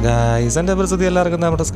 Guys എൻ്റെ പരിസ്ഥിതി എല്ലാവർക്കും നമ്മുടെ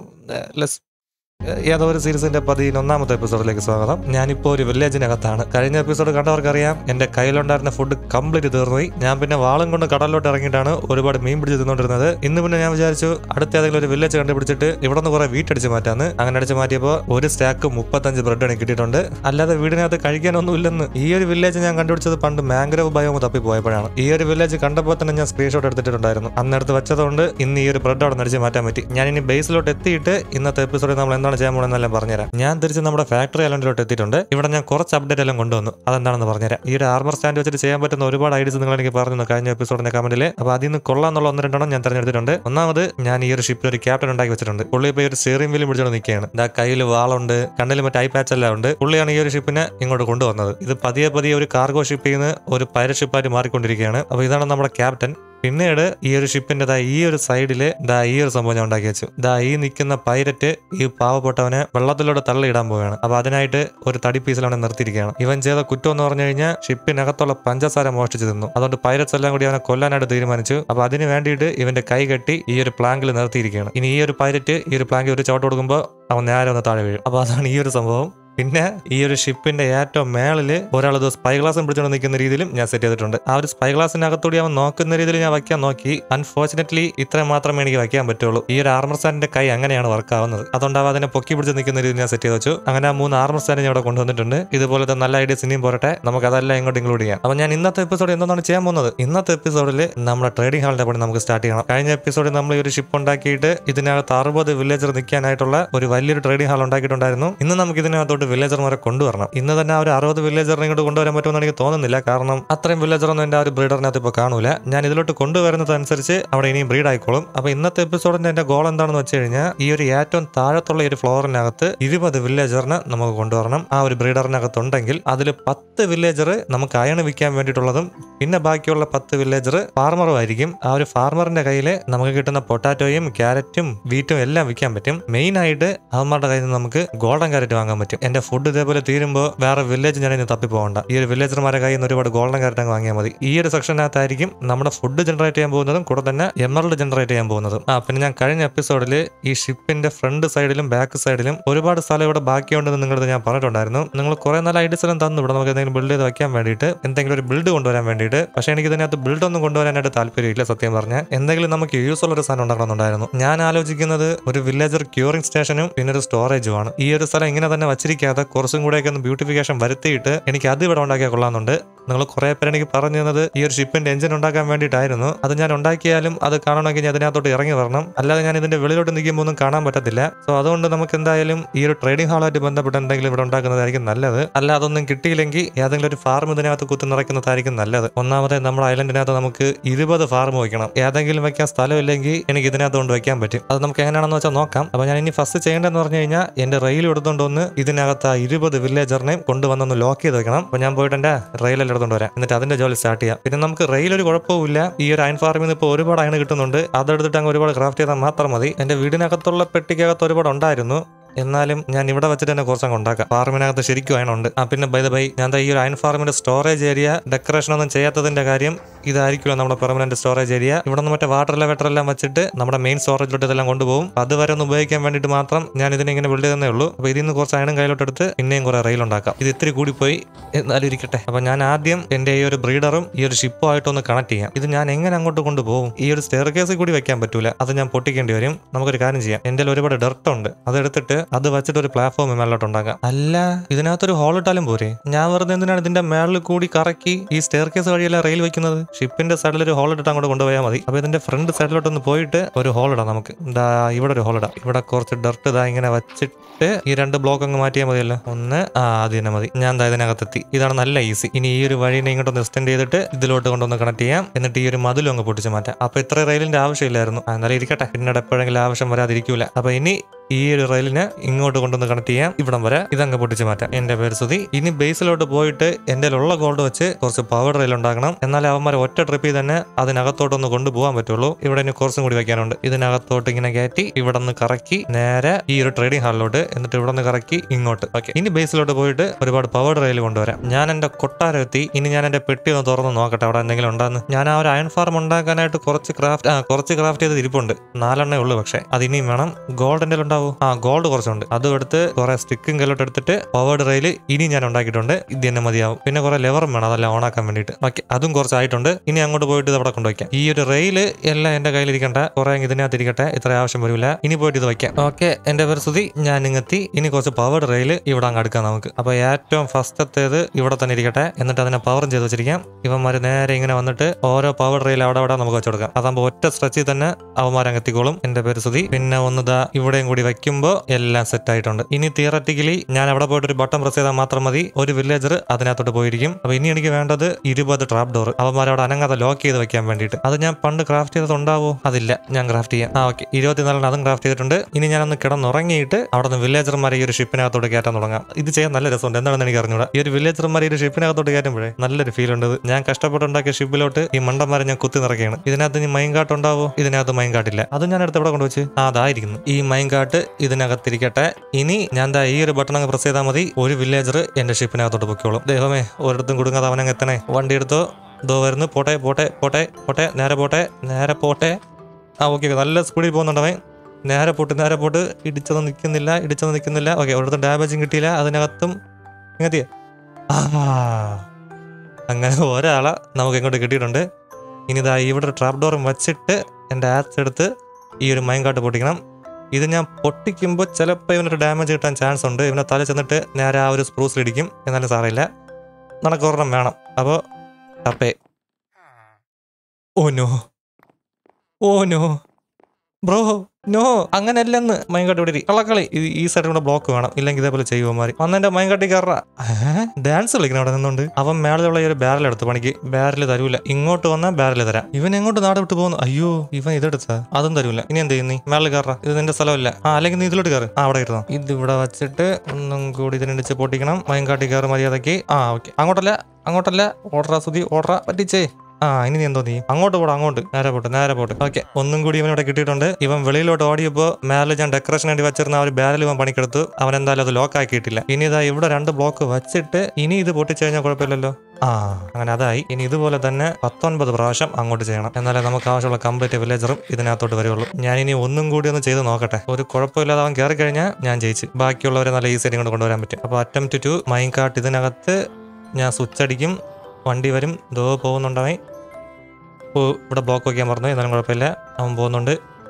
ഏതോ ഒരു സീരീസിന്റെ 11ാമത്തെ എപ്പിസോഡിലേക്ക് സ്വാഗതം. ഞാനിപ്പോൾ ഒരു വില്ലേജിനകത്താണ്. കഴിഞ്ഞ എപ്പിസോഡ് കണ്ടവർക്കറിയാം, എന്റെ കയ്യിലുണ്ടായിരുന്ന ഫുഡ് കംപ്ലീറ്റ് തീർന്നുപോയി. ഞാൻ പിന്നെ വാളും കൊണ്ട് കടലിലോട്ട് ഇറങ്ങിയിട്ടാണ് ഒരുപാട് മീൻ പിടിച്ച് തിന്നോണ്ടിരുന്നത്. ഇന്ന് പിന്നെ ഞാൻ വിചാരിച്ചു അടുത്ത ഏതെങ്കിലും ഒരു വില്ലേജ് കണ്ടുപിടിച്ചിട്ട് ഇവിടെ നിന്ന് കുറെ വീട്ടടിച്ച് മാറ്റാന്ന്. അങ്ങനെ അടിച്ച് മാറ്റിയപ്പോൾ ഒരു സ്റ്റാക്ക് 35 ബ്രെഡാണ് കിട്ടിയിട്ടുണ്ട്. അല്ലാതെ വീടിനകത്ത് കഴിക്കാനൊന്നും ഇല്ലെന്ന്. ഈ ഒരു വില്ലേജ് ഞാൻ കണ്ടുപിടിച്ചത് പണ്ട് മാംഗ്രവ് ബയോമ് തപ്പി പോയപ്പോഴാണ്. ഈ ഒരു വില്ലേജ് കണ്ടപ്പോൾ തന്നെ ഞാൻ സ്ക്രീൻഷോട്ട് എടുത്തിട്ടുണ്ടായിരുന്നു. അന്നെടുത്ത് വെച്ചതുകൊണ്ട് ഇന്ന് ഈ ഒരു ബ്രെഡ് അവിടെ നടിച്ച് മാറ്റാൻ പറ്റി. ഞാൻ ഇനി ബേസിലോട്ട് എത്തിയിട്ട് ഇന്നത്തെ എപ്പിസോഡിൽ നമ്മൾ എന്താണ് ചെയ്യാൻ പോകുന്നതെന്നെല്ലാം പറഞ്ഞുതരാം. ഞാൻ തിരിച്ച് നമ്മുടെ ഫാക്ടറി ഐലൻഡിലോട്ട് എത്തിയിട്ടുണ്ട്. ഇവിടെ ഞാൻ കുറച്ച് അപ്ഡേറ്റ് എല്ലാം കൊണ്ടുവന്നു. അതെന്താണെന്ന് പറഞ്ഞുതരാം. ഈ ഒരു ആർമർ സ്റ്റാൻഡ് വെച്ചിട്ട് ചെയ്യാൻ പറ്റുന്ന ഒരുപാട് ഐഡിയസ് നിങ്ങൾ എനിക്ക് പറഞ്ഞു കഴിഞ്ഞ എപ്പിസോഡിന്റെ കമന്റിൽ. അപ്പോൾ അതിൽ നിന്ന് കൊള്ളാന്നുള്ള 1-2 ഞാൻ തിരഞ്ഞെടുത്തിട്ടുണ്ട്. ഒന്നാമത്, ഞാൻ ഈ ഒരു ഷിപ്പിൽ ഒരു ക്യാപ്റ്റൻ ഉണ്ടാക്കി വെച്ചിട്ടുണ്ട്. പുള്ളി ഇപ്പോൾ ഒരു സ്റ്റിയറിംഗ് വീലും പിടിച്ചോണ്ട് നിൽക്കുകയാണ്. ഇതാ കയ്യിൽ വാളുണ്ട്, കണ്ണിൽ മറ്റേ ഐ പാച്ച് എല്ലാം ഉണ്ട്. പുള്ളിയാണ് ഈ ഒരു ഷിപ്പിനെ ഇങ്ങോട്ട് കൊണ്ടുവന്നത്. ഇത് പതിയെ ഒരു കാർഗോ ഷിപ്പിൽ നിന്ന് ഒരു പൈരറ്റ് ഷിപ്പായിട്ട് മാറിക്കൊണ്ടിരിക്കുകയാണ്. അപ്പോൾ ഇതാണ് നമ്മുടെ ക്യാപ്റ്റൻ. പിന്നീട് ഈ ഒരു ഷിപ്പിന്റെ ഈ ഒരു സൈഡില് ഈ ഒരു സംഭവം ഞാൻ ഉണ്ടാക്കി വെച്ചു. ഈ നിൽക്കുന്ന പൈരറ്റ് ഈ പാവപ്പെട്ടവനെ വെള്ളത്തിലൂടെ തള്ളിയിടാൻ പോവുകയാണ്. അപ്പൊ അതിനായിട്ട് ഒരു തടി പീസിലാണ് നിർത്തിയിരിക്കുകയാണ്. ഇവൻ ചെയ്ത കുറ്റം എന്ന് പറഞ്ഞു കഴിഞ്ഞാൽ ഷിപ്പിനകത്തുള്ള പഞ്ചസാര മോഷ്ടിച്ചു തിന്നു. അതുകൊണ്ട് പൈരറ്റ്സ് എല്ലാം കൂടി അവനെ കൊല്ലാനായിട്ട് തീരുമാനിച്ചു. അപ്പൊ അതിന് വേണ്ടിയിട്ട് ഇവന്റെ കൈ കെട്ടി ഈ ഒരു പ്ലാങ്കിൽ നിർത്തിയിരിക്കുകയാണ്. ഇനി ഈ ഒരു പൈരറ്റ് ഈ ഒരു പ്ലാങ്കിൽ ഒരു ചവിട്ട് കൊടുക്കുമ്പോൾ അവൻ നേരെ ഒന്ന് താഴെ വീഴും. അപ്പൊ അതാണ് ഈ ഒരു സംഭവം. പിന്നെ ഈ ഒരു ഷിപ്പിന്റെ ഏറ്റവും മേളില് ഒരാൾ സ്പൈ ഗ്ലാസും പിടിച്ചോണ്ട് നിൽക്കുന്ന രീതിയിലും ഞാൻ സെറ്റ് ചെയ്തിട്ടുണ്ട്. ആ ഒരു സ്പൈ ഗ്ലാസിനകത്തൂടി അവൻ നോക്കുന്ന രീതിയിൽ ഞാൻ വയ്ക്കാൻ നോക്കി. അൺഫോർച്ചുനേറ്റ്ലി ഇത്രയും മാത്രമേ എനിക്ക് വയ്ക്കാൻ പറ്റുള്ളൂ. ഈ ഒരു ആർമർ സ്റ്റാൻഡിന്റെ കൈ അങ്ങനെയാണ് വർക്ക് ആവുന്നത്. അതുകൊണ്ട് അതിനെ പൊക്കി പിടിച്ച് നിൽക്കുന്ന രീതിയിൽ ഞാൻ സെറ്റ് ചെയ്ത് വെച്ചു. അങ്ങനെ 3 ആർമർ സ്റ്റാൻഡ് ഞാൻ ഇവിടെ കൊണ്ടുവന്നിട്ടുണ്ട്. ഇതുപോലത്തെ നല്ല ഐഡിയസ് ഇനിയും പോരട്ടെ, നമുക്ക് അതെല്ലാം ഇങ്ങോട്ട് ഇൻക്ലൂഡ് ചെയ്യാം. അപ്പൊ ഞാൻ ഇന്നത്തെ എപ്പിസോഡ് എന്താണ് ചെയ്യാൻ പോകുന്നത്? ഇന്നത്തെ എപ്പിസോഡിൽ നമ്മുടെ ട്രേഡിംഗ് ഹാളിന്റെ പണി നമുക്ക് സ്റ്റാർട്ട് ചെയ്യണം. കഴിഞ്ഞ എപ്പിസോഡിൽ നമ്മൾ ഈ ഒരു ഷിപ്പ് ഉണ്ടാക്കിയിട്ട് ഇതിനകത്ത് 60 വില്ലേജർ നിൽക്കാനായിട്ടുള്ള ഒരു വലിയൊരു ട്രേഡിംഗ് ഹാൾ ഉണ്ടാക്കിയിട്ടുണ്ടായിരുന്നു. ഇന്ന് നമുക്ക് ഇതിനകത്തോട്ട് വില്ലേജർമാരെ കൊണ്ടുവരണം. ഇന്ന് തന്നെ ഒരു 60 വില്ലേജറിനെ ഇങ്ങോട്ട് കൊണ്ടുവരാൻ പറ്റുമെന്ന് എനിക്ക് തോന്നുന്നില്ല. കാരണം അത്രയും വില്ലേജറൊന്നും എന്റെ ആ ഒരു ബ്രീഡറിനകത്ത് ഇപ്പോൾ കാണൂല. ഞാൻ ഇതിലോട്ട് കൊണ്ടുവരുന്നതനുസരിച്ച് അവിടെ ഇനിയും ബ്രീഡ് ആയിക്കോളും. അപ്പൊ ഇന്നത്തെ എപ്പിസോഡിന്റെ എന്റെ ഗോൾ എന്താണെന്ന് വെച്ച് കഴിഞ്ഞാൽ, ഈ ഒരു ഏറ്റവും താഴത്തുള്ള ഒരു ഫ്ലോറിനകത്ത് 20 വില്ലേജറിനെ നമുക്ക് കൊണ്ടുവരണം. ആ ഒരു ബ്രീഡറിനകത്ത് ഉണ്ടെങ്കിൽ അതിൽ 10 വില്ലേജർ നമുക്ക് അയൺ വിൽക്കാൻ വേണ്ടിയിട്ടുള്ളതും പിന്നെ ബാക്കിയുള്ള 10 വില്ലേജർ ഫാർമറും ആയിരിക്കും. ആ ഒരു ഫാർമറിന്റെ കയ്യിൽ നമുക്ക് കിട്ടുന്ന പൊട്ടാറ്റോയും ക്യാരറ്റും വീറ്റും എല്ലാം വിൽക്കാൻ പറ്റും. മെയിൻ ആയിട്ട് അവന്മാരുടെ കയ്യിൽ നിന്ന് നമുക്ക് ഗോൾഡൻ ക്യാരറ്റ് വാങ്ങാൻ പറ്റും. എന്റെ ഫുഡ് ഇതേപോലെ തീരുമ്പോൾ വേറെ വില്ലേജ് ഞാൻ ഇനി തപ്പി പോകണ്ട. ഈ ഒരു വില്ലേജർമാരെ കയ്യിൽ നിന്ന് ഒരുപാട് ഗോൾഡൻ ക്യാരറ്റ് അങ്ങ് വാങ്ങിയാൽ മതി. ഈ ഒരു സെക്ഷനകത്തായിരിക്കും നമ്മുടെ ഫുഡ് ജനറേറ്റ് ചെയ്യാൻ പോകുന്നതും കൂടെ തന്നെ എമറൽഡ് ജനറേറ്റ് ചെയ്യാൻ പോകുന്നതും. പിന്നെ ഞാൻ കഴിഞ്ഞ എപ്പിസോഡിൽ ഈ ഷിപ്പിന്റെ ഫ്രണ്ട് സൈഡിലും ബാക്ക് സൈഡിലും ഒരുപാട് സ്ഥലം ഇവിടെ ബാക്കിയുണ്ടെന്ന് നിങ്ങളുടെ ഞാൻ പറഞ്ഞിട്ടുണ്ടായിരുന്നു. നിങ്ങൾ കുറെ നല്ല ഐഡിയസ് എല്ലാം തന്നു ഇവിടെ നമുക്ക് എന്തെങ്കിലും ബിൽഡ് ചെയ്ത് വെക്കാൻ വേണ്ടിയിട്ട്, എന്തെങ്കിലും ഒരു ബിൽഡ് കൊണ്ടുവരാൻ വേണ്ടിയിട്ട്. പക്ഷേ എനിക്ക് ഇതിനകത്ത് ബിൽഡ് ഒന്നും കൊണ്ടുവരാനായിട്ട് താല്പര്യമില്ല. സത്യം പറഞ്ഞാൽ എന്തെങ്കിലും നമുക്ക് യൂസ് ഉള്ള ഒരു സാധനം ഉണ്ടാക്കണമെന്നുണ്ടായിരുന്നു. ഞാൻ ആലോചിക്കുന്നത് ഒരു വില്ലേജർ ക്യൂറിംഗ് സ്റ്റേഷനും പിന്നെ ഒരു സ്റ്റോറേജുമാണ്. ഈ ഒരു സ്ഥലം ഇങ്ങനെ തന്നെ വച്ചിരിക്കാതെ കുറച്ചും കൂടെയൊക്കെ ഒന്ന് ബ്യൂട്ടിഫിക്കേഷൻ വരുത്തിയിട്ട് എനിക്ക് അത് ഇവിടെ ഉണ്ടാക്കിയാൽ കൊള്ളാമെന്നുണ്ട്. നിങ്ങൾ കുറെ പേര് എനിക്ക് പറഞ്ഞു തന്നത് ഈ ഒരു ഷിപ്പിന്റെ എഞ്ചിൻ ഉണ്ടാക്കാൻ വേണ്ടിയിട്ടായിരുന്നു. അത് ഞാൻ ഉണ്ടാക്കിയാലും അത് കാണണമെങ്കിൽ ഞാൻ അതിനകത്തോട്ട് ഇറങ്ങി വരണം. അല്ലാതെ ഞാൻ ഇതിന്റെ വെളിയിലോട്ട് നിൽക്കുമ്പോൾ ഒന്നും കാണാൻ പറ്റത്തില്ല. സോ അതുകൊണ്ട് നമുക്ക് എന്തായാലും ഈ ഒരു ട്രേഡിംഗ് ഹാളായിട്ട് ബന്ധപ്പെട്ട് എന്തെങ്കിലും ഇവിടെ ഉണ്ടാക്കുന്നതായിരിക്കും നല്ലത്. അല്ല അതൊന്നും കിട്ടിയില്ലെങ്കിൽ ഏതെങ്കിലും ഒരു ഫാർം ഇതിനകത്ത് കുത്തി നിറയ്ക്കുന്നതായിരിക്കും നല്ലത്. ഒന്നാമത് നമ്മുടെ ഐലൻഡിനകത്ത് നമുക്ക് 20 ഫാർം വയ്ക്കണം. ഏതെങ്കിലും വെക്കാൻ സ്ഥലമില്ലെങ്കിൽ എനിക്ക് ഇതിനകത്ത് കൊണ്ട് വെക്കാൻ പറ്റും. അത് നമുക്ക് എങ്ങനെയാണെന്ന് വെച്ചാൽ നോക്കാം. അപ്പൊ ഞാൻ ഇനി ഫസ്റ്റ് ചെയ്യേണ്ടതെന്ന് പറഞ്ഞു കഴിഞ്ഞാൽ എന്റെ റെയിൽ എടുത്തുകൊണ്ടൊന്ന് ഇതിനകത്ത് 20 വില്ലേജറിനെയും കൊണ്ടുവന്നൊന്ന് ലോക്ക് ചെയ്ത് വെക്കണം. അപ്പൊ ഞാൻ പോയിട്ട് എന്റെ റെയിലെല്ലാം എടുത്തുകൊണ്ട് വരാം. എന്നിട്ട് അതിന്റെ ജോലി സ്റ്റാർട്ട് ചെയ്യാം. പിന്നെ നമുക്ക് റെയിൽ ഒരു കുഴപ്പമില്ല. ഈ ഒരു അയൺ ഫാർമിൽ നിന്ന് ഇപ്പോൾ ഒരുപാട് അയൺ കിട്ടുന്നുണ്ട്. അതെടുത്തിട്ട് അങ്ങ് ഒരുപാട് ക്രാഫ്റ്റ് ചെയ്താൽ മാത്രം മതി. എന്റെ വീടിനകത്തുള്ള പെട്ടിക്കകത്ത് ഒരുപാട് ഉണ്ടായിരുന്നു. എന്നാലും ഞാൻ ഇവിടെ വെച്ചിട്ട് തന്നെ കുറച്ചങ്ങ് ഉണ്ടാക്കാം. ഫാർമിനകത്ത് ശരിക്കും അയണുണ്ട്. പിന്നെ ബൈ ദ ബൈ, ഞാൻ ഈ ഒരു അയൺ ഫാർമിന്റെ സ്റ്റോറേജ് ഏരിയ ഡെക്കറേഷൻ ഒന്നും ചെയ്യാത്തതിന്റെ കാര്യം ഇതായിരിക്കുമല്ലോ നമ്മുടെ പെർമനന്റ് സ്റ്റോറേജ് ഏരിയ. ഇവിടെ നിന്ന് മറ്റേ വാട്ടർ എല്ലാം വെച്ചിട്ട് നമ്മുടെ മെയിൻ സ്റ്റോറേജിലോട്ട് ഇതെല്ലാം കൊണ്ടുപോകും. അതുവരെ ഒന്ന് ഉപയോഗിക്കാൻ വേണ്ടിയിട്ട് മാത്രം ഞാൻ ഇതിനെ ഇങ്ങനെ ബിൽഡ് ചെയ്യുന്നേ ഉള്ളൂ. അപ്പൊ ഇതിൽ നിന്ന് കുറച്ച് അയണും കയ്യിലോട്ട് എടുത്ത് പിന്നെയും കുറെ റെയിൽ ഉണ്ടാക്കാം. ഇത് ഇത്തിരി കൂടി പോയി എന്നാലും ഇരിക്കട്ടെ. അപ്പൊ ഞാൻ ആദ്യം എന്റെ ഈ ഒരു ബ്രീഡറും ഈ ഒരു ഷിപ്പും ആയിട്ടൊന്ന് കണക്ട് ചെയ്യാം. ഇത് ഞാൻ എങ്ങനെ അങ്ങോട്ട് കൊണ്ടുപോകും? ഈ ഒരു സ്റ്റെയർ കേസിൽ കൂടി വെക്കാൻ പറ്റൂല. അത് ഞാൻ പൊട്ടിക്കേണ്ടി വരും. നമുക്കൊരു കാര്യം ചെയ്യാം. എന്റെ ഒരുപാട് ഡർട്ട് ഉണ്ട്. അതെടുത്തിട്ട് അത് വെച്ചിട്ട് ഒരു പ്ലാറ്റ്ഫോം മേലോട്ട് ഉണ്ടാക്കാം. അല്ല, ഇതിനകത്തൊരു ഹോൾ ഇട്ടാലും പോരെ? ഞാൻ വെറുതെ എന്തിനാണ് ഇതിന്റെ മേളിൽ കൂടി കറക്കി ഈ സ്റ്റെയർ കേസ് വഴിയല്ല റെയിൽ വെക്കുന്നത്? ഷിപ്പിന്റെ സൈഡിൽ ഒരു ഹോൾ ഇട്ട് അങ്ങോട്ട് കൊണ്ടുപോയാൽ മതി. അപ്പൊ ഇതിന്റെ ഫ്രണ്ട് സൈഡിലോട്ടൊന്ന് പോയിട്ട് ഒരു ഹോൾ ഇടാം നമുക്ക്. ഇവിടെ ഒരു ഹോൾ ഇടാം. ഇവിടെ കുറച്ച് ഡർട്ട് ഇങ്ങനെ വെച്ചിട്ട് ഈ 2 ബ്ലോക്ക് അങ്ങ് മാറ്റിയാൽ മതിയല്ലോ. ഒന്ന് അത് തന്നെ മതി. ഞാൻ ഇതിനകത്തെത്തി. ഇതാണ് നല്ല ഈസി. ഇനി ഈ ഒരു വഴിനെ ഇങ്ങോട്ടൊന്ന് എക്സ്റ്റെൻഡ് ചെയ്തിട്ട് ഇതിലോട്ട് കൊണ്ടൊന്ന് കണക്ട് ചെയ്യാം. എന്നിട്ട് ഈ ഒരു മതിലും അങ്ങ് പൊട്ടിച്ച് മാറ്റാം. അപ്പൊ ഇത്ര റെയിലിന്റെ ആവശ്യമില്ലായിരുന്നു. എന്നാലും ഇരിക്കട്ടെ, പിന്നീട് എപ്പോഴെങ്കിലും ആവശ്യം വരാതിരിക്കൂല. അപ്പൊ ഇനി ഈ ഒരു റെയിലിനെ ഇങ്ങോട്ട് കൊണ്ടുവന്ന് കണക്ട് ചെയ്യാം. ഇവിടം വരെ ഇതങ്ങ് പൊട്ടിച്ച് മാറ്റാം. എന്റെ പേര് സുധി. ഇനി ബേസിലോട്ട് പോയിട്ട് എന്റെ ഉള്ള ഗോൾഡ് വെച്ച് കുറച്ച് പവർ റെയിൽ ഉണ്ടാക്കണം. എന്നാലേ അവന്മാർ ഒറ്റ ട്രിപ്പിൽ തന്നെ അതിനകത്തോട്ടൊന്ന് കൊണ്ടുപോകാൻ പറ്റുള്ളൂ. ഇവിടെ ഇനി കുറച്ചും കൂടി വെക്കാനുണ്ട്. ഇതിനകത്തോട്ട് ഇങ്ങനെ കയറ്റി ഇവിടെ നിന്ന് കറക്കി നേരെ ഈ ഒരു ട്രേഡിംഗ് ഹാളിലോട്ട്, എന്നിട്ട് ഇവിടെ നിന്ന് കറക്കി ഇങ്ങോട്ട്. ഓക്കെ, ഇനി ബേസിലോട്ട് പോയിട്ട് ഒരുപാട് പവർ റെയിൽ കൊണ്ടുവരാം. ഞാൻ എന്റെ കൊട്ടാരം എത്തി. ഇനി ഞാൻ എന്റെ പെട്ടി ഒന്ന് തുറന്ന് നോക്കട്ടെ അവിടെ എന്തെങ്കിലും ഉണ്ടാന്ന്. ഞാൻ ആ ഒരു അയൺ ഫാർം ഉണ്ടാക്കാനായിട്ട് കുറച്ച് ക്രാഫ്റ്റ് ചെയ്ത് ഇരിപ്പുണ്ട്. 4 ഉള്ളൂ. പക്ഷെ അത് ഇനിയും വേണം. ഗോൾഡ് എന്റെ ഉണ്ടാവും. ഗോൾഡ് കുറച്ചുണ്ട്. അതും എടുത്ത് കുറെ സ്റ്റിക്കും കല്ലോട്ട് എടുത്തിട്ട് പവേർഡ് റെയിൽ ഇനി ഞാൻ ഉണ്ടാക്കിയിട്ടുണ്ട്. ഇത് തന്നെ മതിയാവും. പിന്നെ കുറെ ലെവറും വേണം അതെല്ലാം ഓണാക്കാൻ വേണ്ടിയിട്ട്. ഓക്കെ, അതും കുറച്ചായിട്ടുണ്ട്. ഇനി അങ്ങോട്ട് പോയിട്ട് ഇത് അവിടെ കൊണ്ടുവയ്ക്കാം. ഈ ഒരു റെയിൽ എല്ലാം എന്റെ കയ്യിലിരിക്കണ്ട, കുറെ ഇതിനകത്ത് ഇരിക്കട്ടെ. ഇത്ര ആവശ്യം വരില്ല. ഇനി പോയിട്ട് ഇത് വയ്ക്കാം. ഓക്കെ, എന്റെ പേര് സുധി. ഞാൻ ഇങ്ങെത്തി. ഇനി കുറച്ച് പവേർഡ് റെയിൽ ഇവിടെ അങ്ങ് എടുക്കാം നമുക്ക്. അപ്പൊ ഏറ്റവും ഫസ്റ്റത്തേത് ഇവിടെ തന്നെ ഇരിക്കട്ടെ. എന്നിട്ട് അതിനെ പവറും ചെയ്ത് വെച്ചിരിക്കാം. ഇവന്മാര് നേരെ ഇങ്ങനെ വന്നിട്ട് ഓരോ പവർ റെയിൽ അവിടെ നമുക്ക് വെച്ചെടുക്കാം. അതാകുമ്പോൾ ഒറ്റ സ്ട്രെച്ചിൽ തന്നെ അവന്മാരങ്ങ് എത്തിക്കോളും. എന്റെ പേര് സുധി. പിന്നെ ഒന്നിതാ ഇവിടെയും കൂടി വെക്കുമ്പോൾ എല്ലാം സെറ്റ് ആയിട്ടുണ്ട്. ഇനി തിയററ്റിക്കലി ഞാൻ അവിടെ പോയിട്ട് ഒരു ബട്ടൺ പ്രസ് ചെയ്താൽ മാത്രം മതി. ഒരു വില്ലേജർ അതിനകത്തോട്ട് പോയിരിക്കും. അപ്പൊ ഇനി എനിക്ക് വേണ്ടത് 20 ട്രാപ്പ് ഡോർ. അവന്മാരവിടെ അനങ്ങാതെ ലോക്ക് ചെയ്ത് വെക്കാൻ വേണ്ടിയിട്ട്. അത് ഞാൻ പണ്ട് ക്രാഫ്റ്റ് ചെയ്തത് ഉണ്ടാവോ? അതില്ല, ഞാൻ ക്രാഫ്റ്റ് ചെയ്യാം. ഓക്കെ, 24 അതും ക്രാഫ്റ്റ് ചെയ്തിട്ടുണ്ട്. ഇനി ഞാനൊന്ന് കിടന്നുറങ്ങിയിട്ട് അവിടെ നിന്ന് വില്ലേജർമാരെ ഈ ഒരു ഷിപ്പിനകത്തോട്ട് കയറ്റാൻ തുടങ്ങാം. ഇത് ചെയ്യാൻ നല്ല രസമുണ്ട്. എന്താണെന്ന് എനിക്ക് അറിഞ്ഞൂടാ. ഈ ഒരു വില്ലേജർമാരെ ഈ ഒരു ഷിപ്പിനകത്തോട്ട് കയറ്റുമ്പോഴേ നല്ലൊരു ഫീൽ ഉണ്ട്. ഞാൻ കഷ്ടപ്പെട്ടുണ്ടാക്കിയ ഷിപ്പിലോട്ട് ഈ മണ്ടന്മാരെ ഞാൻ കുത്തി നിറയ്ക്കുകയാണ്. ഇതിനകത്ത് ഇനി മൈൻ കാട്ട് ഉണ്ടാവോ? ഇതിനകത്ത് മൈൻ കാട്ടില്ല. അത് ഞാൻ എടുത്ത് ഇവിടെ കൊണ്ടുവച്ച് അതായിരിക്കുന്നു. ഈ മൈൻ കാട്ട് ഇതിനകത്തിരിക്കട്ടെ. ഇനി ഞാൻ ഈ ഒരു ബട്ടൺ അങ്ങ് പ്രസ് ചെയ്താൽ മതി. ഒരു വില്ലേജർ എന്റെ ഷിപ്പിനകത്തോട്ട് പൊക്കോളും. ദൈവമേ, ഒരിടത്തും കൊടുങ്ങാതെ അവനങ്ങ് എത്തണേ. വണ്ടി എടുത്തോ, ദോ വരുന്നു. പോട്ടെ, നേരെ പോട്ടെ. ഓക്കെ, നല്ല സ്പീഡിൽ പോകുന്നുണ്ടവൻ. നേരെ പോട്ട്. ഇടിച്ചൊന്നും നിൽക്കുന്നില്ല. ഓക്കെ, ഒരിടത്തും ഡാമേജും കിട്ടിയില്ല. അതിനകത്തും ഇങ്ങനെത്തിയ അങ്ങനെ ഒരാളെ നമുക്ക് ഇങ്ങോട്ട് കിട്ടിയിട്ടുണ്ട്. ഇനി ഇതാ ഇവിടെ ഒരു ട്രാപ്പ് ഡോറും വെച്ചിട്ട് എൻ്റെ ആക്സ് എടുത്ത് ഈ ഒരു മൈൻ കാട്ട് പൊട്ടിക്കണം. ഇത് ഞാൻ പൊട്ടിക്കുമ്പോൾ ചിലപ്പോൾ ഇവനൊരു ഡാമേജ് കിട്ടാൻ ചാൻസ് ഉണ്ട്. ഇവനെ തല ചെന്നിട്ട് നേരെ ആ ഒരു സ്പ്രൂസിലിടിക്കും. എന്നാലും സാറില്ല, നടക്കൊരെണ്ണം വേണം. അപ്പോൾ ടപ്പേ. ഓ നോ ബ്രോ, നോ, അങ്ങനെയല്ലെന്ന്. മൈൻകാട്ട് ഇവിടെ കളക്കളി. ഈ സൈഡ് കൂടെ ബ്ലോക്ക് വേണം, ഇല്ലെങ്കിൽ ഇതേപോലെ ചെയ്യുമാര് വന്നെന്റെ മൈൻകാട്ടി കയറാ. ഡാൻസ് കളിക്കണം അവിടെ നിന്നുണ്ട്. അവൻ മേളിലുള്ള ഈ ഒരു ബാരൽ എടുത്ത് പണിക്ക്. ബാരൽ തരൂല. ഇങ്ങോട്ട് വന്നാൽ ബാരൽ തരാം. ഇവൻ എങ്ങോട്ട് നാട് വിട്ട് പോകുന്നു? അയ്യോ, ഇവൻ ഇതെടുത്താ അതും തരൂല. ഇനി എന്ത് ചെയ്യുന്നീ? മേളിൽ കയറാ. ഇത് നിന്റെ സ്ഥലമല്ല. അല്ലെങ്കിൽ നീ ഇതിലോട്ട് കയറ്. അവിടെ ഇരുന്നോ. ഇത് ഇവിടെ വെച്ചിട്ട് ഒന്നും കൂടി ഇതിനടിച്ച് പൊട്ടിക്കണം. മൈൻകാട്ടി കയറ് മര്യാദക്ക്. ഓക്കെ, അങ്ങോട്ടല്ല. ഓർഡറാ സുധി, ഓർഡറാ പറ്റിച്ചേ. ഇനി നീ എന്തോ നീ അങ്ങോട്ട് പോടാ. അങ്ങോട്ട് നേരെ പോട്ട്. ഓക്കെ, ഒന്നും കൂടി ഇവനിവിടെ കിട്ടിയിട്ടുണ്ട്. ഇവൻ വെളിയിലോട്ട് ഓടിയപ്പോൾ മേലെ ഞാൻ ഡെക്കറേഷൻ വേണ്ടി വെച്ചിരുന്ന ആ ഒരു ബാരൽ ഇവൻ പണിക്കെടുത്തു. അവൻ എന്തായാലും അത് ലോക്ക് ആക്കിയിട്ടില്ല. ഇനി ഇതാ ഇവിടെ 2 ബ്ലോക്ക് വെച്ചിട്ട് ഇനി ഇത് പൊട്ടിച്ചു കഴിഞ്ഞാൽ കുഴപ്പമില്ലല്ലോ. അങ്ങനെ അതായി. ഇനി ഇതുപോലെ തന്നെ 19 പ്രാവശ്യം അങ്ങോട്ട് ചെയ്യണം. എന്നാലേ നമുക്ക് ആവശ്യമുള്ള കംപ്ലീറ്റ് വില്ലേജറും ഇതിനകത്തോട്ട് വരുള്ളൂ. ഞാൻ ഇനി ഒന്നും കൂടി ഒന്ന് ചെയ്ത് നോക്കട്ടെ. ഒരു കുഴപ്പമില്ലാതെ അവൻ കയറി കഴിഞ്ഞാൽ ഞാൻ ജയിച്ച്. ബാക്കിയുള്ളവരെ നല്ല ഈസി ആയിട്ട് കൊണ്ടുവരാൻ പറ്റും. അപ്പോൾ അറ്റംപ്റ്റ് 2 മൈൻ കാർട്ട്. ഇതിനകത്ത് ഞാൻ സ്വിച്ച് അടിക്കും. വണ്ടി വരും. ദോ പോകുന്നുണ്ടവൻ. ഇവിടെ ബ്ലോക്ക് വയ്ക്കാൻ പറഞ്ഞു. എന്നാലും കുഴപ്പമില്ല, അവൻ പോകുന്നുണ്ട്.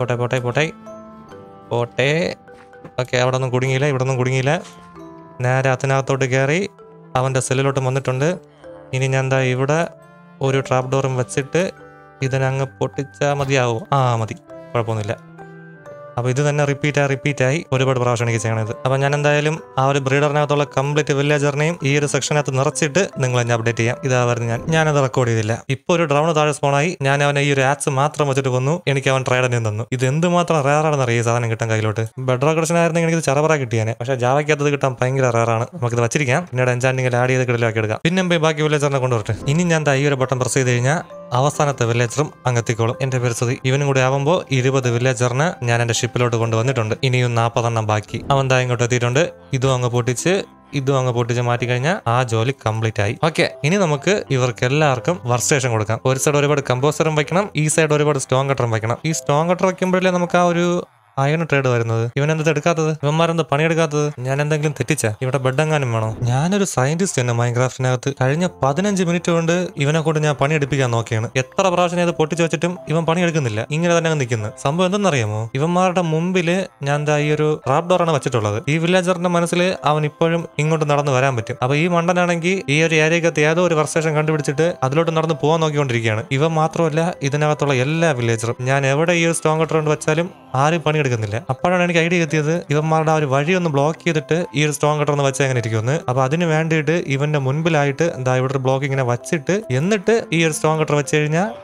പോട്ടെ. ഓക്കെ, അവിടെ ഒന്നും കുടുങ്ങിയില്ല, ഇവിടെ ഒന്നും കുടുങ്ങിയില്ല. നേരെ അതിനകത്തോട്ട് കയറി അവൻ്റെ സെല്ലിലോട്ട് വന്നിട്ടുണ്ട്. ഇനി ഞാൻ എന്താ ഇവിടെ ഒരു ട്രാപ്പ് ഡോറും വെച്ചിട്ട് ഇതിനങ്ങ് പൊട്ടിച്ചാൽ മതിയാവും. മതി, കുഴപ്പമൊന്നുമില്ല. അപ്പോൾ ഇത് തന്നെ റിപ്പീറ്റായി ഒരുപാട് പ്രാവശ്യം എനിക്ക് ചെയ്യണത്. അപ്പോൾ ഞാൻ എന്തായാലും ആ ഒരു ബ്രീഡറിനകത്തുള്ള കംപ്ലീറ്റ് വില്ലേജറിനെയും ഈ ഒരു സെക്ഷനകത്ത് നിറച്ചിട്ട് നിങ്ങൾ എന്നെ അപ്ഡേറ്റ് ചെയ്യാം. ഇതായിരുന്നു ഞാനത് റെക്കോർഡ് ചെയ്തില്ല. ഇപ്പോൾ ഒരു ഡ്രൗൺ താഴെ സ്പോണായി. ഞാൻ അവനെ ഈ ഒരു ആക്സ് മാത്രം വെച്ചിട്ട് കൊന്നു. എനിക്ക് അവൻ ട്രൈഡന്യം തന്നു. ഇത് എന്തുമാത്രം റേറാണെന്ന് അറിയാം ഈ സാധനം കിട്ടാൻ കയ്യിലോട്ട്. ബെഡ്രോക്ക് ആയിരുന്നെങ്കിൽ എനിക്ക് ചറവറ കിട്ടിയാനെ. പക്ഷേ ജാവയ്ക്കകത്ത് കിട്ടാൻ ഭയങ്കര റേറാണ്. നമുക്കിത് വെച്ചിരിക്കാം. പിന്നീട് എൻചാൻഡിങ്ങിൽ ആഡ് ചെയ്ത് കിടലാക്കി എടുക്കാം. പിന്നെ ബാക്കി വില്ലേജറിനെ കൊണ്ടുവരട്ടെ. ഇനി ഞാൻ ഈ ഒരു ബട്ടൺ പ്രസ് ചെയ്ത് കഴിഞ്ഞാൽ അവസാനത്തെ വില്ലേജറും അങ്ങെത്തിക്കോളും. എന്റെ പേര് സുധി. ഇവനും കൂടി ആവുമ്പോൾ 20 വില്ലേജറിന് ഞാൻ എന്റെ ഷിപ്പിലോട്ട് കൊണ്ടുവന്നിട്ടുണ്ട്. ഇനിയും 40 ബാക്കി. അവൻ ഇങ്ങോട്ട് എത്തിയിട്ടുണ്ട്. ഇതും അങ്ങ് പൊട്ടിച്ച് മാറ്റി കഴിഞ്ഞാൽ ആ ജോലി കംപ്ലീറ്റ് ആയി. ഓക്കെ, ഇനി നമുക്ക് ഇവർക്ക് എല്ലാവർക്കും വർക്ക് സ്റ്റേഷൻ കൊടുക്കാം. ഒരു സൈഡ് ഒരുപാട് കമ്പോസറും വെക്കണം, ഈ സൈഡ് ഒരുപാട് സ്റ്റോൺ കട്ടറും വെക്കണം. ഈ സ്റ്റോൺ കട്ടർ വെക്കുമ്പോഴല്ലേ നമുക്ക് ആ ഒരു അയൺ ട്രേഡ് വരുന്നത്. ഇവൻ എന്താ എടുക്കാത്തത്? ഇവന്മാരെന്താ പണിയെടുക്കാത്തത്? ഞാൻ എന്തെങ്കിലും തെറ്റിച്ചാ? ഇവിടെ ബെഡെങ്ങാനും വേണോ? ഞാനൊരു സയന്റിസ്റ്റ് തന്നെ മൈൻക്രാഫ്റ്റിനകത്ത്. കഴിഞ്ഞ 15 മിനിറ്റ് കൊണ്ട് ഇവനെ കൊണ്ട് ഞാൻ പണിയെടുപ്പിക്കാൻ നോക്കിയാണ്. എത്ര പ്രാവശ്യം ഇത് പൊട്ടിച്ചു വെച്ചിട്ടും ഇവൻ പണിയെടുക്കുന്നില്ല. ഇങ്ങനെ തന്നെ നിൽക്കുന്നത്. സംഭവം എന്തെന്നറിയാമോ? ഇവന്മാരുടെ മുമ്പില് ഞാൻ ഈ ഒരു ട്രാപ്പ് ഡോറാണ് വെച്ചിട്ടുള്ളത്. ഈ വില്ലേജറിന്റെ മനസ്സിൽ അവൻ ഇപ്പോഴും ഇങ്ങോട്ട് നടന്ന് വരാൻ പറ്റും. അപ്പൊ ഈ മണ്ടനാണെങ്കിൽ ഈ ഒരു ഏരിയക്കകത്ത് ഏതോ ഒരു വർക്ക് സ്റ്റേഷൻ കണ്ടുപിടിച്ചിട്ട് അതിലോട്ട് നടന്ന് പോകാൻ നോക്കിക്കൊണ്ടിരിക്കുകയാണ്. ഇവൻ മാത്രമല്ല, ഇതിനകത്തുള്ള എല്ലാ വില്ലേജറും ഞാൻ എവിടെ ഈ ഒരു സ്റ്റോൺ കട്ടർ കൊണ്ട് വെച്ചാലും ആരും പണിയെടുക്കുന്നില്ല. അപ്പോഴാണ് എനിക്ക് ഐഡിയ എത്തിയത്, ഇവന്മാരുടെ ആ ഒരു വഴി ഒന്ന് ബ്ലോക്ക് ചെയ്തിട്ട് ഈ ഒരു സ്റ്റോൺ കട്ടർ ഒന്ന് വെച്ചാൽ എങ്ങനെ ഇരിക്കുമെന്ന്. അപ്പൊ അതിന് വേണ്ടിയിട്ട് ഇവന്റെ മുൻപിലായിട്ട് ഇവിടെ ഒരു ബ്ലോക്ക് ഇങ്ങനെ വച്ചിട്ട് എന്നിട്ട് ഈ ഒരു സ്റ്റോൺ കട്ടർ വെച്ച് കഴിഞ്ഞാൽ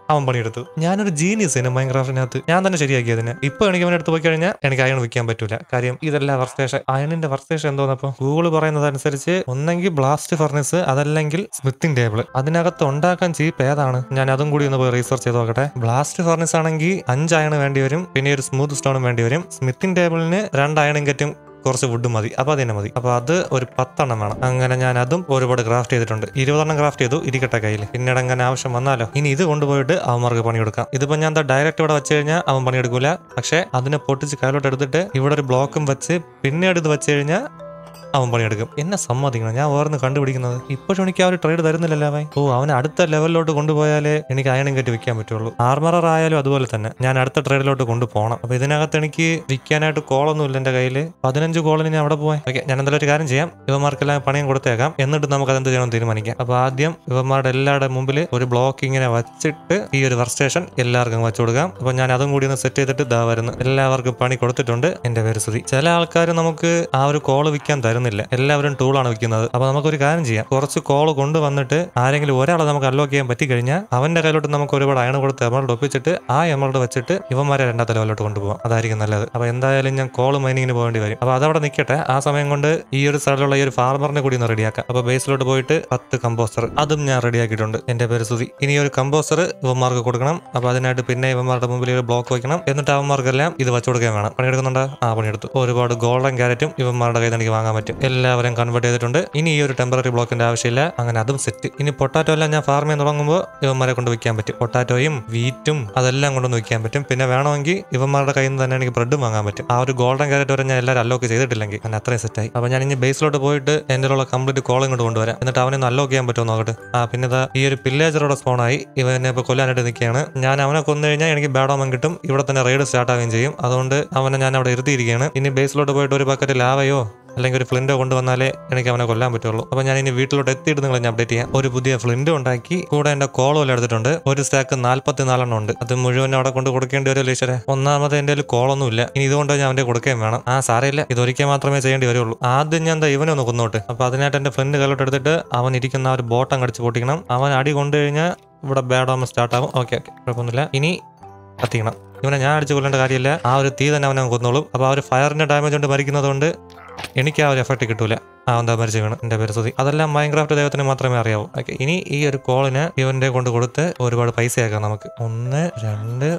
അവൻ പണിയെടുത്തു. ഞാനൊരു ജീനിയസ് മൈൻക്രാഫ്റ്റിനകത്ത് ഞാൻ തന്നെ ശരിയാക്കിയതിന്. ഇപ്പൊ എനിക്ക് അവനെ അടുത്ത് പോയി കഴിഞ്ഞാൽ എനിക്ക് അയൺ വെക്കാൻ പറ്റൂല. കാര്യം ഇതെല്ലാം വർക്ക് സ്റ്റേഷൻ. അയണിന്റെ വർക്ക് സ്റ്റേഷൻ എന്തോന്നപ്പോ ഗൂഗിൾ പറയുന്നതനുസരിച്ച് ഒന്നെങ്കിൽ ബ്ലാസ്റ്റ് ഫർണസ് അതല്ലെങ്കിൽ സ്മിത്തിങ് ടേബിൾ. അതിനകത്ത് ഉണ്ടാക്കാൻ ചീപ്പ് ഏതാണ്? ഞാൻ അതും കൂടി ഒന്ന് പോയി റീസർച്ച് ചെയ്ത് നോക്കട്ടെ. ബ്ലാസ്റ്റ് ഫർണസ് ആണെങ്കിൽ 5 അയൺ വേണ്ടി വരും, പിന്നെ ഒരു സ്മൂത്ത് സ്റ്റോണും വേണ്ടി വരും. സ്മിത്തിങ് ടേബിളിന് 2 അയണും കറ്റും കുറച്ച് വുഡ് മതി. അപ്പൊ അതിനെ മതി. അപ്പൊ അത് ഒരു 10 എണ്ണം വേണം. അങ്ങനെ ഞാൻ അതും ഒരുപാട് ക്രാഫ്റ്റ് ചെയ്തിട്ടുണ്ട്. 20 എണ്ണം ക്രാഫ്റ്റ് ചെയ്തു. ഇരിക്കട്ടെ കയ്യിൽ, പിന്നീട് അങ്ങനെ ആവശ്യം വന്നാലോ. ഇനി ഇത് കൊണ്ടുപോയിട്ട് അവന്മാർക്ക് പണിയെടുക്കാം. ഇതിപ്പോ ഞാൻ ഡയറക്റ്റ് ഇവിടെ വെച്ച് കഴിഞ്ഞാൽ അവൻ പണിയെടുക്കൂല. പക്ഷെ അതിനെ പൊട്ടിച്ച് കയ്യിലോട്ട് എടുത്തിട്ട് ഇവിടെ ഒരു ബ്ലോക്കും വെച്ച് പിന്നീട് ഇത് വെച്ച് കഴിഞ്ഞാൽ അവൻ പണിയെടുക്കും. എന്നെ സമ്മതിക്കണം, ഞാൻ വേർന്ന് കണ്ടുപിടിക്കുന്നത്. ഇപ്പോഴും എനിക്ക് ആ ഒരു ട്രേഡ് തരുന്നില്ലല്ലോ അവൻ. അവൻ അടുത്ത ലെവലിലോട്ട് കൊണ്ടുപോയാലേ എനിക്ക് അയണും കെട്ടി വിൽക്കാൻ പറ്റുള്ളൂ. ആർമറർ ആയാലും അതുപോലെ തന്നെ ഞാൻ അടുത്ത ട്രേഡിലോട്ട് കൊണ്ടുപോകണം. അപ്പൊ ഇതിനകത്ത് എനിക്ക് വിൽക്കാനായിട്ട് കോളൊന്നും ഇല്ല എന്റെ കയ്യിൽ. 15 കോളിന് ഞാൻ അവിടെ പോയി. ഓക്കെ, ഞാൻ എന്തായാലും ഒരു കാര്യം ചെയ്യാം. ഇവന്മാർക്കെല്ലാം പണിയും കൊടുത്തേക്കാം. എന്നിട്ട് നമുക്ക് അതെന്ത് ചെയ്യണം തീരുമാനിക്കാം. അപ്പൊ ആദ്യം ഇവന്മാരുടെ എല്ലാവരുടെ മുമ്പിൽ ഒരു ബ്ലോക്ക് ഇങ്ങനെ വെച്ചിട്ട് ഈ ഒരു വർക്ക് സ്റ്റേഷൻ എല്ലാവർക്കും വെച്ചു കൊടുക്കാം. അപ്പൊ ഞാൻ അതും കൂടി ഒന്ന് സെറ്റ് ചെയ്തിട്ട് ഇതാ വരുന്നു. എല്ലാവർക്കും പണി കൊടുത്തിട്ടുണ്ട്. എന്റെ പേര് സുധി. ചില ആൾക്കാർ നമുക്ക് ആ ഒരു കോള് വിൽക്കാൻ തരുന്നില്ല. എല്ലാവരും ടൂളാണ് വിൽക്കുന്നത്. അപ്പൊ നമുക്കൊരു കാര്യം ചെയ്യാം. കുറച്ച് കോള് കൊണ്ടുവന്നിട്ട് ആരെങ്കിലും ഒരാളെ നമുക്ക് അൺലോക്ക് ചെയ്യാൻ പറ്റിക്കഴിഞ്ഞാൽ അവന്റെ കയ്യിലോട്ട് നമുക്ക് ഒരുപാട് അയൺ കൊടുത്ത് എമറൽഡ് ഒപ്പിച്ചിട്ട് ആ എമറൽഡ് വെച്ചിട്ട് ഇവന്മാരെ 2ാമത്തെ ലെവലിലോട്ട് കൊണ്ടുപോകാം. അതായിരിക്കും നല്ലത്. അപ്പൊ എന്തായാലും ഞാൻ കോള് മൈനിങ്ങിന് പോകേണ്ടി വരും. അപ്പൊ അതവിടെ നിൽക്കട്ടെ. ആ സമയം കൊണ്ട് ഈ ഒരു സ്ഥലമുള്ള ഈ ഒരു ഫാർമറിനെ കൂടി ഒന്ന് റെഡിയാക്കാം. അപ്പൊ ബേസിലോട്ട് പോയിട്ട് 10 കമ്പോസ്റ്റർ അതും ഞാൻ റെഡിയാക്കിയിട്ടുണ്ട്. എന്റെ പേര് സുധി. ഇനി ഒരു കമ്പോസ്റ്റർ ഇവന്മാർക്ക് കൊടുക്കണം. അപ്പൊ അതിനായിട്ട് പിന്നെ ഇവന്മാരുടെ മുമ്പിൽ ഒരു ബ്ലോക്ക് വെക്കണം. എന്നിട്ട് അവന്മാർക്കെല്ലാം ഇത് വെച്ചു കൊടുക്കാൻ വേണം. പണിയെടുക്കുന്നുണ്ടോ? പണിയെടുത്തു. ഒരുപാട് ഗോൾഡൻ ക്യാരറ്റും ഇവന്മാരുടെ കയ്യിൽ എനിക്ക് വാങ്ങാൻ പറ്റും. എല്ലാവരും കൺവേർട്ട് ചെയ്തിട്ടുണ്ട്. ഇനി ഈ ഒരു ടെമ്പററി ബ്ലോക്കിന്റെ ആവശ്യമില്ല. അങ്ങനെ അതും സെറ്റ്. ഇനി പൊട്ടാറ്റോ എല്ലാം ഞാൻ ഫാർം ചെയ്യാൻ തുടങ്ങുമ്പോൾ ഇവന്മാരെ കൊണ്ട് വിൽക്കാൻ പറ്റും. പൊട്ടാറ്റോയും വീറ്റും അതെല്ലാം കൊണ്ടൊന്ന് വിൽക്കാൻ പറ്റും. പിന്നെ വേണമെങ്കിൽ ഇവന്മാരുടെ കയ്യിൽ നിന്ന് തന്നെ എനിക്ക് ബ്രെഡും വാങ്ങാൻ പറ്റും. ആ ഒരു ഗോൾഡൻ ക്യാരറ്റ് വരെ ഞാൻ എല്ലാവരും അലോക്ക് ചെയ്തിട്ടില്ലെങ്കിൽ അങ്ങനെ അത്രയും സെറ്റായി. അപ്പൊ ഞാൻ ഇനി ബേസിലോട്ട് പോയിട്ട് എന്റെ ഉള്ള കംപ്ലീറ്റ് കോൾ ഇങ്ങോട്ട് കൊണ്ടുവരാം. എന്നിട്ട് അവനെ അലോക്ക് ചെയ്യാൻ പറ്റുമോ നോക്കട്ടെ. പിന്നെ ഈ ഒരു പില്ലേജറോടെ സ്പോണായി. ഇവനെ ഇപ്പൊ കൊല്ലാനായിട്ട് നിൽക്കുകയാണ്. ഞാൻ അവനെ കൊന്നു കഴിഞ്ഞാൽ എനിക്ക് ബാഡോമൻ കിട്ടും. ഇവിടെ തന്നെ റെയ്ഡ് സ്റ്റാർട്ട് ആവുകയും ചെയ്യും. അതുകൊണ്ട് അവനെ ഞാൻ അവിടെ ഇരുത്തിയിരിക്കുകയാണ്. ഇനി ബേസിലോട്ട് പോയിട്ട് ഒരു ബക്കറ്റ് ലാവയോ അല്ലെങ്കിൽ ഒരു ഫ്ലിൻറ്റോ കൊണ്ടുവന്നാലേ എനിക്ക് അവനെ കൊല്ലാൻ പറ്റുള്ളൂ. അപ്പൊ ഞാൻ ഇനി വീട്ടിലോട്ട് എത്തിയിട്ട് നിങ്ങളെ ഞാൻ അപ്ഡേറ്റ് ചെയ്യാം. ഒരു പുതിയ ഫ്ലിൻറ്റ് ഉണ്ടാക്കി കൂടെ എന്റെ കോളം എടുത്തിട്ടുണ്ട്. ഒരു സ്റ്റാക്ക് 44 എണ്ണം ഉണ്ട്. അത് മുഴുവൻ അവിടെ കൊണ്ട് കൊടുക്കേണ്ടി വരും ഈശ്വരെ. ഒന്നാമത് എന്റെ കോളൊന്നും ഇല്ല. ഇനി ഇതുകൊണ്ട് ഞാൻ അവന്റെ കൊടുക്കുകയും വേണം. സാരമില്ല, ഇതൊരിക്കൽ മാത്രമേ ചെയ്യേണ്ടി വരുള്ളൂ. ആദ്യം ഞാൻ ഇവനെ ഒന്ന് കൊന്നോട്ട്. അപ്പൊ അതിനായിട്ട് എന്റെ ഫ്ലിൻറ്റ് കയ്യിലോട്ട് എടുത്തിട്ട് അവൻ ഇരിക്കുന്ന ഒരു ബോട്ടം കടിച്ച് പൊട്ടിക്കണം. അവൻ അടി കൊണ്ടു കഴിഞ്ഞാൽ ഇവിടെ ബാഡോമ സ്റ്റാർട്ട് ആവും. ഓക്കെ, കുഴപ്പമൊന്നുമില്ല. ഇനി കത്തിക്കണം. ഇവനെ ഞാൻ അടിച്ചു കൊല്ലേണ്ട കാര്യമില്ല. ആ ഒരു തീ തന്നെ അവനെ കൊന്നോളും. അപ്പൊ ആ ഒരു ഫയറിന്റെ ഡാമേജ് കൊണ്ട് മരിക്കുന്നത് കൊണ്ട് എനിക്ക് ആ ഒരു എഫക്റ്റ് കിട്ടൂല. എന്താ മരിച്ചു വീണ്. എന്റെ പേര് സുധി. അതെല്ലാം മൈൻക്രാഫ്റ്റ് ദൈവത്തിന് മാത്രമേ അറിയാവൂ. ഓക്കെ, ഇനി ഈ ഒരു കോളിന് ഇവന്റെ കൊണ്ട് കൊടുത്ത് ഒരുപാട് പൈസയാക്കാം നമുക്ക്. 1 2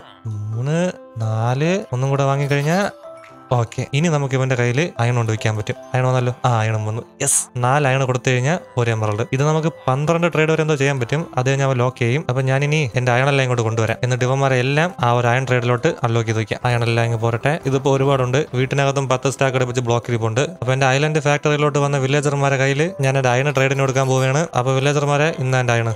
3 4 ഒന്നും കൂടെ വാങ്ങിക്കഴിഞ്ഞാൽ ഓക്കെ. ഇനി നമുക്ക് ഇവന്റെ കയ്യിൽ അയൺ കൊണ്ട് വയ്ക്കാൻ പറ്റും. അയൺ വന്നല്ലോ. അയണം വന്നു. യെസ്, 4 അയൺ കൊടുത്തു കഴിഞ്ഞാൽ ഒരു എമറൽഡ്. ഇത് നമുക്ക് 12 ട്രേഡ് വരെ എന്തോ ചെയ്യാൻ പറ്റും. അത് കഴിഞ്ഞാൽ അവൻ ലോക്ക് ചെയ്യും. അപ്പൊ ഞാൻ ഇനി എന്റെ അയണെല്ലാം ഇങ്ങോട്ട് കൊണ്ടുവരാം. എന്നിട്ട് ഇവന്മാരെ എല്ലാം ആ ഒരു അയൺ ട്രേഡിലോട്ട് അൺലോക്ക് ചെയ്ത് വയ്ക്കാം. അയണെല്ലാം ഇങ്ങ് പോരട്ടെ. ഇതിപ്പോ ഒരുപാടുണ്ട്. വീട്ടിനകത്തും 10 സ്റ്റാക്ക് അടുപ്പിച്ച് ബ്ലോക്ക് ഇരിപ്പുണ്ട്. അപ്പൊ എന്റെ ഐലൻഡ് ഫാക്ടറിയിലോട്ട് വന്ന വില്ലേജർമാരെ കയ്യിൽ ഞാൻ എന്റെ അയൺ ട്രേഡിന് കൊടുക്കാൻ പോവുകയാണ്. അപ്പൊ വില്ലേജർമാരെ ഇന്ന് എന്റെ അയണ്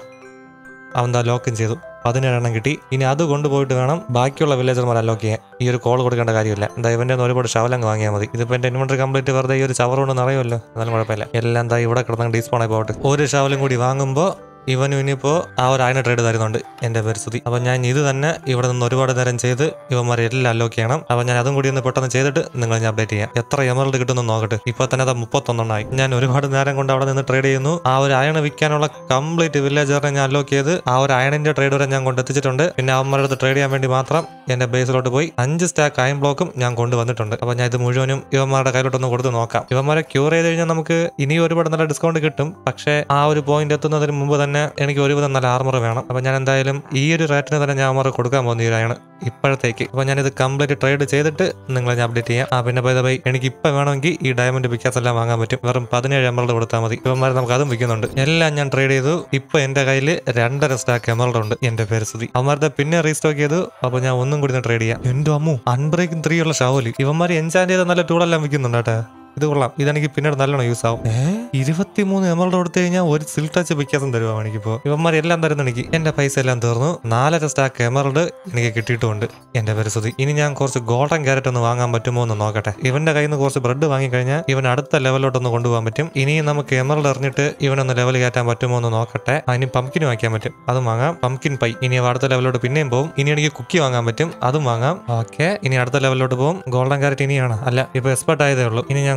അവൻ ലോക്കും ചെയ്തു. 17 എണ്ണം കിട്ടി. ഇനി അത് കൊണ്ടുപോയിട്ട് വേണം ബാക്കിയുള്ള വില്ലേജർമാർ അലോക്ക് ചെയ്യാൻ. ഈ ഒരു കോൾ കൊടുക്കേണ്ട കാര്യമില്ല. ഇവന്റെ ഒരുപാട് ഷവലങ്ങ് വാങ്ങിയാൽ മതി. ഇതിപ്പോ എന്റെ ഇൻവെന്ററി കംപ്ലീറ്റ് വെറുതെ ഈ ഒരു ചവർ കൊണ്ട് നിറയുമല്ലോ. എന്നാലും കുഴപ്പമില്ല. എല്ലാം ഇവിടെ കിടന്ന് ഡീസ്പോൺ ആയി പോകട്ടെ. ഒരു ഷവലും കൂടി വാങ്ങുമ്പോൾ ഇവനും ഇനിയിപ്പോ ആ ഒരു അയൺ ട്രേഡ് തരുന്നുണ്ട്. എന്റെ പേര് സുധി. അപ്പൊ ഞാൻ ഇത് തന്നെ ഇവിടെ നിന്ന് ഒരുപാട് നേരം ചെയ്ത് ഇവന്മാരെ എല്ലാം അലോക്ക് ചെയ്യണം. അപ്പൊ ഞാൻ അതും കൂടി ഒന്ന് പെട്ടെന്ന് ചെയ്തിട്ട് നിങ്ങൾ ഞാൻ അപ്ഡേറ്റ് ചെയ്യാം. എത്ര എമറൽഡ് കിട്ടുമെന്ന് നോക്കട്ടെ. ഇപ്പൊ തന്നെ അത് 31 ആയി. ഞാൻ ഒരുപാട് നേരം കൊണ്ട് അവിടെ നിന്ന് ട്രേഡ് ചെയ്യുന്നു. ആ ഒരു അയൺ വിൽക്കാനുള്ള കംപ്ലീറ്റ് വില്ലേജറിനെ ഞാൻ അലോക്ക് ചെയ്ത് ആ ഒരു അയണിന്റെ ട്രേഡ് വരെ ഞാൻ കൊണ്ടെത്തിച്ചിട്ടുണ്ട്. പിന്നെ അവന്മാരുടെ അടുത്ത് ട്രേഡ് ചെയ്യാൻ വേണ്ടി മാത്രം എന്റെ ബേസിലോട്ട് പോയി 5 സ്റ്റാക്ക് അയൺ ബ്ലോക്കും ഞാൻ കൊണ്ടുവന്നിട്ടുണ്ട്. അപ്പൊ ഞാൻ ഇത് മുഴുവനും ഇവന്മാരുടെ കയ്യിലോട്ടൊന്ന് കൊടുത്ത് നോക്കാം. ഇവന്മാരെ ക്യൂർ ചെയ്ത് കഴിഞ്ഞാൽ നമുക്ക് ഇനി ഒരുപാട് നല്ല ഡിസ്കൗണ്ട് കിട്ടും. പക്ഷേ ആ ഒരു പോയിന്റ് എത്തുന്നതിന് മുമ്പ് തന്നെ എനിക്ക് ഒരുവിധം നല്ല ആർമർ വേണം. അപ്പൊ ഞാൻ എന്തായാലും ഈ ഒരു റേറ്റിന് തന്നെ ഞാൻ ആർമർ കൊടുക്കാൻ പോകുന്നതാണ് ഇപ്പോഴത്തേക്ക്. അപ്പൊ ഞാൻ ഇത് കംപ്ലീറ്റ് ട്രേഡ് ചെയ്തിട്ട് നിങ്ങളെ ഞാൻ അപ്ഡേറ്റ് ചെയ്യാം. പിന്നെ ബൈ എനിക്ക് ഇപ്പൊ വേണമെങ്കിൽ ഈ ഡയമണ്ട് പിക്കാസ് എല്ലാം വാങ്ങാൻ പറ്റും. വെറും 17 എമറൽഡ് കൊടുത്താൽ മതി. ഇവന്മാരെ നമുക്ക് അതും വിൽക്കുന്നുണ്ട്. എല്ലാം ഞാൻ ട്രേഡ് ചെയ്തു. ഇപ്പൊ എന്റെ കയ്യിൽ 2.5 സ്റ്റാക്ക് എമറൽഡ് ഉണ്ട്. എന്റെ പേര് സുധി. അവന്മാരുടെ പിന്നെ റീസ്റ്റോക്ക് ചെയ്തു. അപ്പൊ ഞാൻ ഒന്നും കൂടി ട്രേഡ് ചെയ്യാം. എന്റെ അമ്മു അൺബ്രേക്കിംഗ് 3 ഉള്ള ഷവല് ഇവന്മാർ എൻചാൻഡ് ചെയ്ത നല്ല ടൂളെല്ലാം വിൽക്കുന്നുണ്ട് കേട്ടോ. ഇത് കൊള്ളാം. ഇതെനിക്ക് പിന്നീട് നല്ലോണം യൂസ് ആവും. 23 എമറൽഡ് കൊടുത്തു കഴിഞ്ഞാൽ ഒരു സിൽക്ക് ടച്ച് വ്യത്യാസം തരുവാ എനിക്കിപ്പോ. ഇവന്മാരെല്ലാം തരുന്ന എനിക്ക്. എന്റെ പൈസ എല്ലാം തീർന്നു. 4.5 സ്റ്റാക്ക് എമറൽഡ് എനിക്ക് കിട്ടിയിട്ടുണ്ട്. എന്റെ പേര് സുധി. ഇനി ഞാൻ കുറച്ച് ഗോൾഡൻ ക്യാരറ്റ് ഒന്ന് വാങ്ങാൻ പറ്റുമോ എന്ന് നോക്കട്ടെ. ഇവന്റെ കയ്യിൽ നിന്ന് കുറച്ച് ബ്രെഡ് വാങ്ങിക്കഴിഞ്ഞാൽ ഇവൻ അടുത്ത ലെവലിലോട്ടൊന്ന് കൊണ്ടുപോകാൻ പറ്റും. ഇനി നമുക്ക് എമറൽഡ് എറിഞ്ഞിട്ട് ഇവനൊന്ന് ലെവൽ കയറ്റാൻ പറ്റുമോ എന്ന് നോക്കട്ടെ. ഇനി പംകിൻ വാങ്ങിക്കാൻ പറ്റും. അതും വാങ്ങാം. Pumpkin pie. ഇനി അടുത്ത ലെവലിലോട്ട് പിന്നെയും പോകും. ഇനി എനിക്ക് കുക്കി വാങ്ങാൻ പറ്റും. അതും വാങ്ങാം. ഓക്കെ, ഇനി അടുത്ത ലെവലിലോട്ട് പോകും. ഗോൾഡൻ ക്യാരറ്റ് ഇനിയാണ്. അല്ല, ഇപ്പൊ എക്സ്പെർട്ട് ആയതേ ഉള്ളൂ. ഇനി ഞാൻ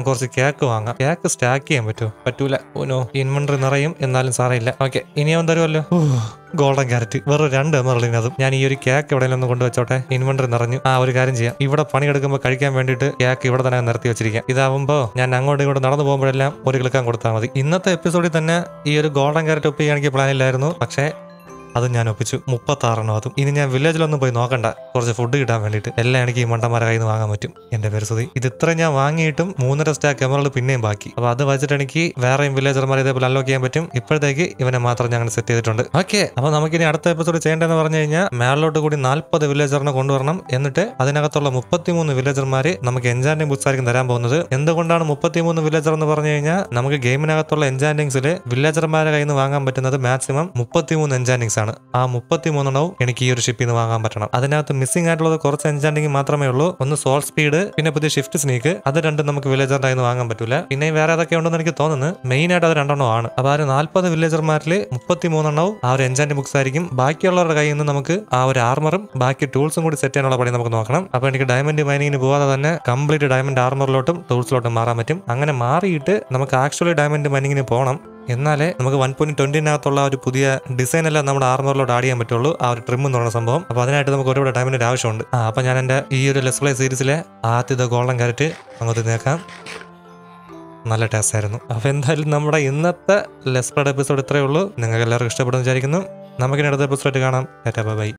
കുറച്ച് കേക്ക് വാങ്ങാം. കേക്ക് സ്റ്റാക്ക് ചെയ്യാൻ പറ്റുമോ? പറ്റൂല. ഓനോ ഇൻവെന്ററി നിറയും, എന്നാലും സാറയില്ല. ഓക്കെ, ഇനി അവൻ തരുമല്ലോ. ഗോൾഡൻ ക്യാരറ്റ് വെറും 2 എമറലിനതും. ഞാൻ ഈ ഒരു കേക്ക് എവിടെയെങ്കിലും ഒന്ന് കൊണ്ടുവച്ചോട്ടെ. ഇൻവെന്ററി നിറഞ്ഞു. ഒരു കാര്യം ചെയ്യാം, ഇവിടെ പണിയെടുക്കുമ്പോൾ കഴിക്കാൻ വേണ്ടിയിട്ട് കേക്ക് ഇവിടെ തന്നെ നിർത്തി വെച്ചിരിക്കാം. ഇതാവുമ്പോൾ ഞാൻ അങ്ങോട്ടും ഇങ്ങോട്ട് നടന്നു പോകുമ്പോഴെല്ലാം ഒരു ക്ലിക്കാൻ കൊടുത്താൽ മതി. ഇന്നത്തെ എപ്പിസോഡിൽ തന്നെ ഈ ഒരു ഗോൾഡൻ ക്യാരറ്റ് ഒപ്പിക്കാൻ എനിക്ക് പ്ലാൻ ഇല്ലായിരുന്നു, പക്ഷേ അത് ഞാൻ ഒപ്പിച്ചു. 36 അതും. ഇനി ഞാൻ വില്ലേജിലൊന്നും പോയി നോക്കണ്ട, കുറച്ച് ഫുഡ് കിട്ടാൻ വേണ്ടിയിട്ട്. എല്ലാം എനിക്ക് ഈ മണ്ടന്മാരെ കയ്യിൽ നിന്ന് വാങ്ങാൻ പറ്റും. എന്റെ പേര് സുധി. ഇത് ഇത്ര ഞാൻ വാങ്ങിയിട്ടും 3.5 സ്റ്റാക്ക് എമറൽഡ് പിന്നെയും ബാക്കി. അപ്പൊ അത് വെച്ചിട്ട് എനിക്ക് വേറെയും വില്ലേജർമാരെ ഇതേപോലെ അൺലോക്ക് ചെയ്യാൻ പറ്റും. ഇപ്പോഴത്തേക്ക് ഇവനെ മാത്രം ഞങ്ങൾ സെറ്റ് ചെയ്തിട്ടുണ്ട്. ഓക്കെ, അപ്പൊ നമുക്കിനി അടുത്ത എപ്പിസോഡ് ചെയ്യേണ്ടതെന്ന് പറഞ്ഞു കഴിഞ്ഞാൽ മേളിലോട്ട് കൂടി 40 വില്ലേജറിനെ കൊണ്ടുവരണം. എന്നിട്ട് അതിനകത്തുള്ള 33 വില്ലേജർമാര് നമുക്ക് എൻചാൻഡിങ് ബുക്സ് ആയിരിക്കും തരാൻ പോകുന്നത്. എന്തുകൊണ്ടാണ് 33 വില്ലേജർ എന്ന് പറഞ്ഞു കഴിഞ്ഞാൽ നമുക്ക് ഗെയിമിനകത്തുള്ള എൻചാൻഡിങ്സിൽ വില്ലേജർമാരെ കയ്യിൽ നിന്ന് വാങ്ങാൻ പറ്റുന്നത് മാക്സിമം 33 എൻചാൻഡിങ്സ് ആണ്. ആ 33 എനിക്ക് ഈ ഒരു ഷിപ്പിൽ നിന്ന് വാങ്ങാൻ പറ്റണം. അതിനകത്ത് മിസ്സിംഗ് ആയിട്ടുള്ളത് കുറച്ച് എൻചാൻഡിങ് മാത്രമേ ഉള്ളൂ. ഒന്ന് സോൾ സ്പീഡ്, പിന്നെ പുതിയ ഷിഫ്റ്റ് സ്നീക്ക്. അത് രണ്ടും നമുക്ക് വില്ലേജറിന്റെ കയ്യിൽ നിന്ന് വാങ്ങാൻ പറ്റില്ല. പിന്നെ വേറെ ഏതൊക്കെ ഉണ്ടെന്ന് എനിക്ക് തോന്നുന്നു. മെയിൻ ആയിട്ട് അത് 2 ആണ്. അപ്പൊ 40 വില്ലേജർമാരിൽ 33 ആ ഒരു എൻചാൻഡിങ് ബുക്സ് ആയിരിക്കും. ബാക്കിയുള്ളവരുടെ കയ്യിൽ നിന്ന് നമുക്ക് ആ ഒരു ആർമറും ബാക്കി ടൂൾസും കൂടി സെറ്റ് ചെയ്യാനുള്ള പണി നമുക്ക് നോക്കണം. അപ്പൊ എനിക്ക് ഡയമണ്ട് മൈനിങ്ങിന് പോകാതെ തന്നെ കംപ്ലീറ്റ് ഡയമണ്ട് ആർമറിലോട്ടും ടൂൾസിലോട്ടും മാറാൻ പറ്റും. അങ്ങനെ മാറിയിട്ട് നമുക്ക് ആക്ച്വലി ഡയമണ്ട് മൈനിങ്ങിന് പോകണം. എന്നാലേ നമുക്ക് 1.20 ഒരു പുതിയ ഡിസൈൻ എല്ലാം നമ്മുടെ ആർമറിലോട്ട് ആഡ് ചെയ്യാൻ പറ്റുള്ളൂ. ആ ഒരു ട്രിം എന്ന് പറയുന്ന സംഭവം. അപ്പൊ അതിനായിട്ട് നമുക്ക് ഒരുപാട് ടൈമിന്റെ ആവശ്യമുണ്ട്. അപ്പൊ ഞാൻ എന്റെ ഈ ഒരു ലെറ്റ്സ് പ്ലേ സീരീസിലെ ആദ്യത്തെ ഗോൾഡൻ ക്യാരറ്റ് അങ്ങോട്ട് നേക്കാം. നല്ല ടേസ്റ്റ് ആയിരുന്നു. അപ്പൊ എന്തായാലും നമ്മുടെ ഇന്നത്തെ ലെറ്റ്സ് പ്ലേ എപ്പിസോഡ് ഇത്രയേ ഉള്ളൂ. നിങ്ങൾക്ക് എല്ലാവർക്കും ഇഷ്ടപ്പെടുന്നു വിചാരിക്കുന്നു. നമുക്കിനി അടുത്ത എപ്പിസോഡ് കാണാം. ബൈ.